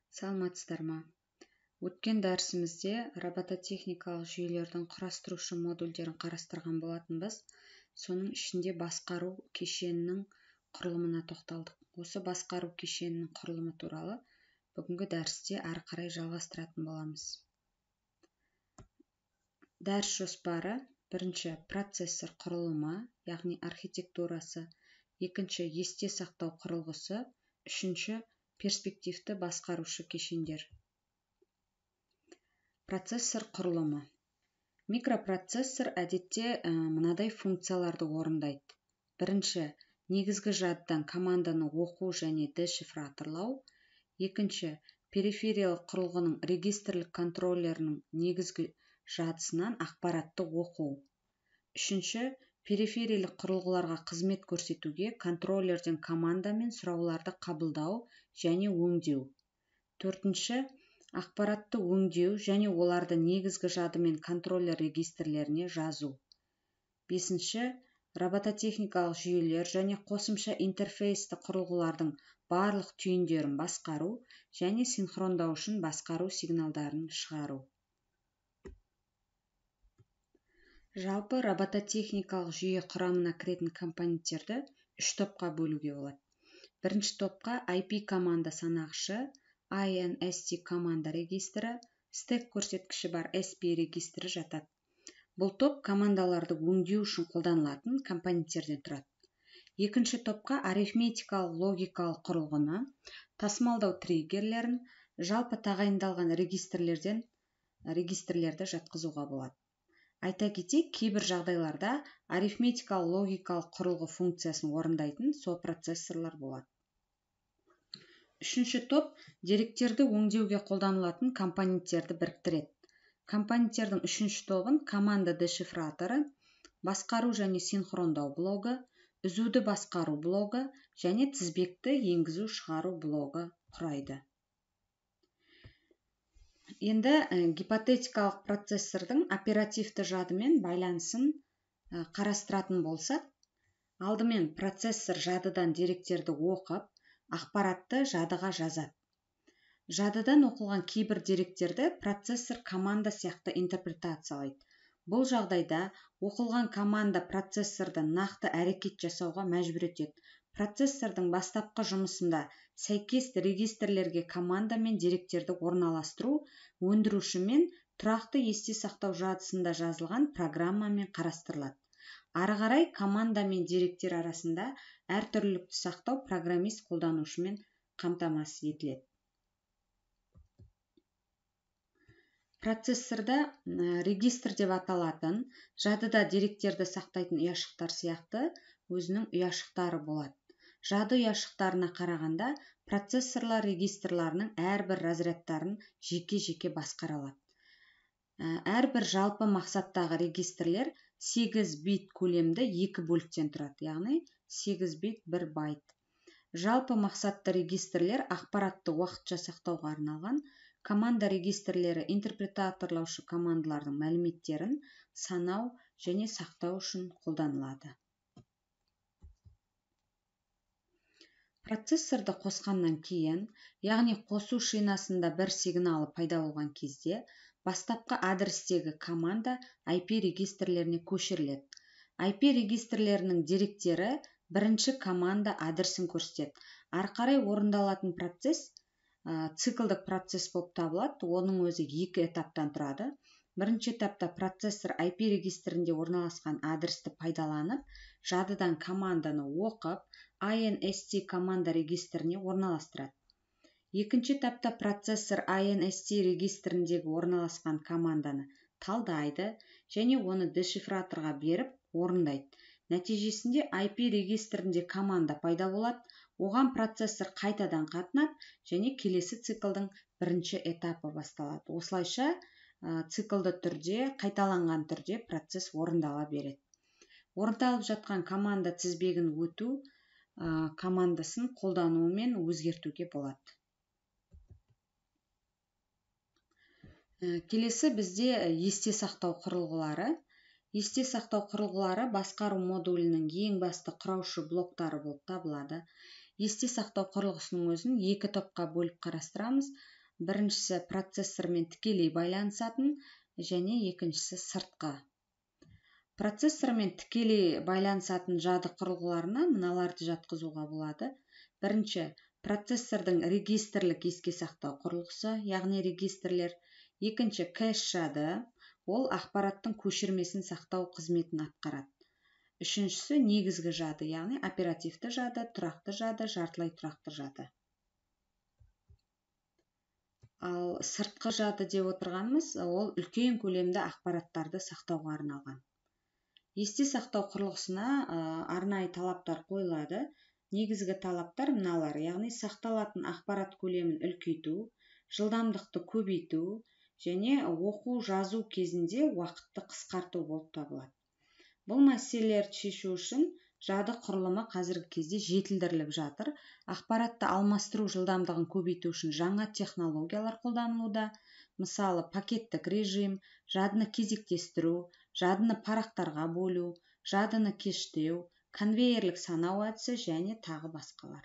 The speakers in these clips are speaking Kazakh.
Саламатсыздар ма? Өткен дәрісімізде робототехникалық жүйелердің құрастырушы модульдерін қарастырған болатынбыз. Соның ішінде басқару кешенінің құрылымына тоқталдық. Осы басқару кешенінің құрылымы туралы бүгінгі дәрісте әрі қарай жалғастыратын боламыз. Дәріс жоспары: бірінші процессор құрылымы, яғни архитектурасы, екінші есте сақтау құрылғысы, үшінші перспективті басқарушы кешендер. Процессор құрылымы. Микропроцессор әдетте мынадай функцияларды орындайды. Бірінші, негізгі жадыдан команданы оқу және дешифраторлау. Екінші, перифериялық құрылғының регистрлік контроллерінің негізгі жадысынан ақпаратты оқу. Үшінші, перифериялық құрылғыларға қызмет көрсетуге контроллерден команда мен сұрауларды қабылдау және өңдеу. Төртінші, ақпаратты өңдеу және оларды негізгі жады мен контроллер регистрлеріне жазу. Бесінші, робототехникалық жүйелер және қосымша интерфейсті құрылғылардың барлық түйіндерін басқару және синхрондау үшін басқару сигналдарын шығару. Жалпы робототехникалық жүйе құрамына кіретін компоненттерді үш топқа бөлуге болады. Бірінші топқа IP команда санағышы, INST команда регистрі, стек көрсеткіші бар SP регистрі жатады. Бұл топ командаларды өңдеу үшін қолданылатын компоненттерден тұрады. Екінші топқа арифметикалық логикалық құрылғыны, тасымалдау триггерлерін, жалпы тағайындалған регистрлерді жатқызуға болады. Айта кетейік, кейбір жағдайларда арифметикалық логикалық құрылғы функциясын орындайтын сопроцессорлар болады. Үшінші топ деректерді өңдеуге қолданылатын компоненттерді біріктіреді. Компоненттердің үшінші тобын команда дешифраторы, басқару және синхрондау блогы, үзуді басқару блогы және тізбекті енгізу-шығару блогы құрайды. Енді гипотетикалық процессордың оперативті жадымен байланысын қарастыратын болсақ, алдымен процессор жадыдан деректерді оқып, ақпаратты жадыға жазады. Жадыдан оқылған кейбір деректерді процессор команда сияқты интерпретациялайды. Бұл жағдайда оқылған команда процессорды нақты әрекет жасауға мәжбүр етеді. Процессордың бастапқы жұмысында сәйкес регистрлерге команда мен деректерді орналастыру өндіруші мен тұрақты есте сақтау жадысында жазылған программамен қарастырылады. Ары қарай команда мен деректер арасында әртүрлілікті сақтау программист қолданушымен қамтамасыз етіледі. Процессорда регистр деп аталатын жадыда деректерді сақтайтын ұяшықтар сияқты өзінің ұяшықтары болады. Жады ұяшықтарына қарағанда процессорлар регистрларының әрбір разрядтарын жеке-жеке басқара алады. Әрбір жалпы мақсаттағы регистрлер 8 бит көлемді 2 бөліктен тұрады, яғни 8 бит 1 байт. Жалпы мақсатты регистрлер ақпаратты уақытша сақтауға арналған, команда регистрлері интерпретаторлаушы командалардың мәліметтерін санау және сақтау үшін қолданылады. Процессорды қосқаннан кейін, яғни қосу шинасында бір сигналы пайда болған кезде, бастапқы адрестегі команда IP регистрлеріне көшіріледі. IP регистрлерінің деректері бірінші команда адресін көрсетеді. Ары қарай орындалатын процесс циклдік процесс болып табылады. Оның өзі екі этаптан тұрады. Бірінші этапта процессор IP регистрінде орналасқан адресті пайдаланып, жадыдан команданы оқып, INST команда регистріне орналастырады. Екінші этапта процессор INST регистріндегі орналасқан команданы талдайды және оны дешифраторға беріп орындайды. Нәтижесінде IP регистрінде команда пайда болады, оған процессор қайтадан қатынап және келесі циклдың бірінші этапы басталады. Осылайша циклді түрде, қайталанған түрде процесс орындала береді. Орындалып жатқан команда тізбегін өту командасын қолдануымен өзгертуге болады. Келесі бізде есте сақтау құрылғылары. Есте сақтау құрылғылары басқару модулінің ең басты құраушы блоктары болып табылады. Есте сақтау құрылғысының өзін екі топқа бөліп қарастырамыз. Біріншісі процессормен тікелей байланысатын және екіншісі сыртқы. Процессормен тікелей байланысатын жады құрылғыларына мыналарды жатқызуға болады. Бірінші, процессордың регистрлік еске сақтау құрылғысы, яғни регистрлер. Екінші, кэш жады, ол ақпараттың көшірмесін сақтау қызметін атқарады. Үшіншісі, негізгі жады, яғни оперативті жады, тұрақты жады, жартылай тұрақты жады. Ал сыртқы жады деп отырғанымыз, ол үлкен көлемді ақпараттарды сақтауға арналған. Есте сақтау құрылғысына арнайы талаптар қойылады. Негізгі талаптар мыналар, яғни сақталатын ақпарат көлемін үлкейту, жылдамдықты көбейту және оқу жазу кезінде уақытты қысқарту болып табылады. Бұл мәселелерді шешу үшін жады құрылымы қазіргі кезде жетілдіріліп жатыр. Ақпаратты алмастыру жылдамдығын көбейту үшін жаңа технологиялар қолданылуда. Мысалы, пакеттік режим, жадыны кезектестіру, жадыны парақтарға бөлу, жадыны кэштеу, конвейерлік санау әдісі және тағы басқалар.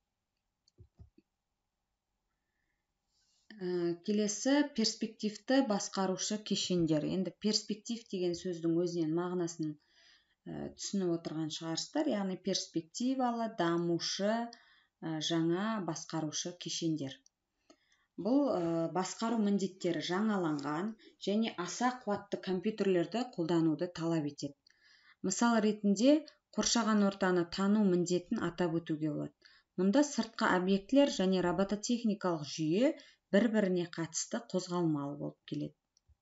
Келесі перспективті басқарушы кешендер. Енді перспектив деген сөздің өзінен мағынасын түсініп отырған шығарсыздар, яғни перспективалы, дамушы, жаңа басқарушы кешендер. Бұл басқару міндеттері жаңаланған және аса қуатты компьютерлерді қолдануды талап етеді. Мысал ретінде, қоршаған ортаны тану міндетін атап өтуге болады. Мұнда сыртқы объектілер және робототехникалық жүйе бір-біріне қатысты қозғалмалы болып келеді.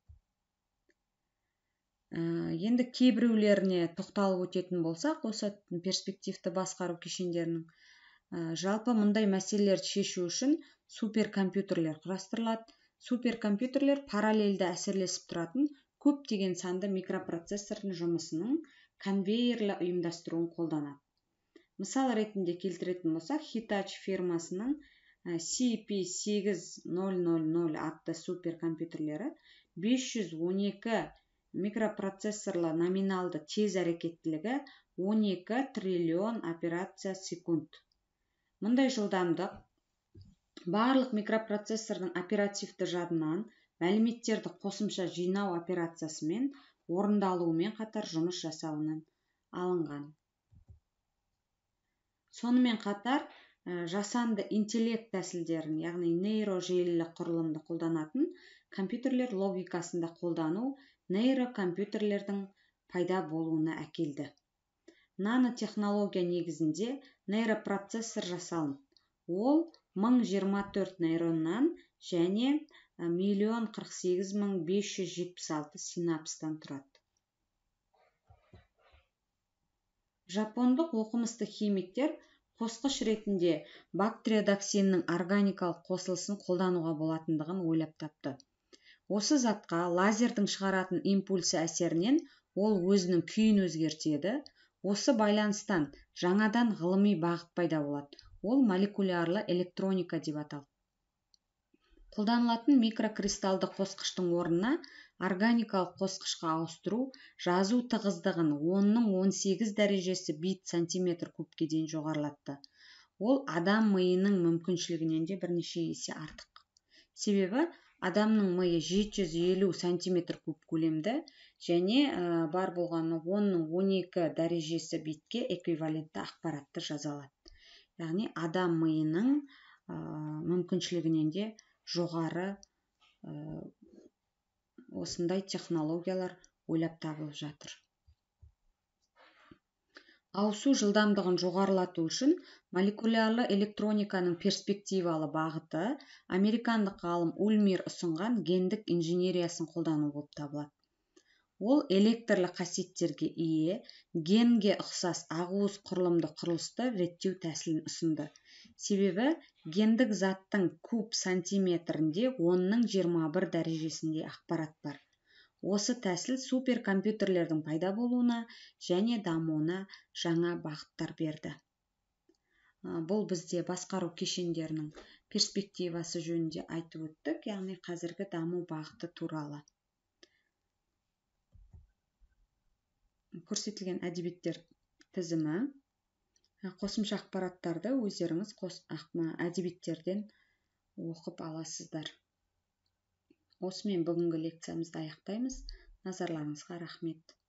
Енді кейбіреулеріне тоқталып өтетін болсақ, осы перспективті басқару кешендерінің, жалпы мұндай мәселелерді шешу үшін суперкомпьютерлер құрастырылады. Суперкомпьютерлер параллельді әсерлесіп тұратын көптеген санды микропроцессордың жұмысының конвейерлі ұйымдастыруын қолданады. Мысал ретінде келтіретін болсақ, Hitachi фирмасының CP8000 атты суперкомпьютерлері 512 микропроцессорлы номиналды тез әрекеттілігі 12 триллион операция секунд. Мұндай жылдамдық барлық микропроцессордың оперативті жадынан мәліметтерді қосымша жинау операциясымен орындалуымен қатар жұмыс жасауынан алынған. Сонымен қатар жасанды интеллект тәсілдерін, яғни нейрожелілі құрылымды қолданатын компьютерлер логикасында қолдану нейрокомпьютерлердің пайда болуына әкелді. Нанотехнология негізінде нейропроцессор жасалынды. Ол 1024 нейроннан және 1,048,576 синапстан тұрады. Жапондық оқымысты химиктер қосқыш ретінде бактериодоксиннің органикалық қосылысын қолдануға болатындығын ойлап тапты. Осы затқа лазердің шығаратын импульсы әсерінен ол өзінің күйін өзгертеді. Осы байланыстан жаңадан ғылыми бағыт пайда болады. Ол молекулярлы электроника деп аталды. Қолданылатын микрокристалды қосқыштың орнына органикалық қосқышқа ауыстыру жазу тығыздығын 10-18 дәрежесі бит сантиметр кубке дейін жоғарылатты. Ол адам миының мүмкіншілігінен де бірнеше есе артық. Себебі адамның миы 750 сантиметр куб көлемді және бар болғаны 10-12 дәрежесі битке эквивалентті ақпаратты жаза алады. Яғни адам миының мүмкіншілігінен де жоғары осындай технологиялар ойлап табылып жатыр. Ауысу жылдамдығын жоғарылату үшін молекулярлы электрониканың перспективалы бағыты американдық ғалым Ульмир ұсынған гендік инженериясын қолдану болып табылады. Ол электрлі қасиеттерге ие, генге ұқсас ақуыз құрылымды құрылысты реттеу тәсілін ұсынды. Себебі гендік заттың куб сантиметрінде 10-21 дәрежесінде ақпарат бар. Осы тәсіл суперкомпьютерлердің пайда болуына және дамуына жаңа бағыттар берді. Бұл бізде басқару кешендерінің перспективасы жөнінде айтып өттік, яғни қазіргі даму бағыты туралы. Көрсетілген әдебиеттер тізімі. Қосымша ақпараттарды өздеріңіз әдебиеттерден оқып аласыздар. Осымен бүгінгі лекциямызды аяқтаймыз. Назарларыңызға рахмет.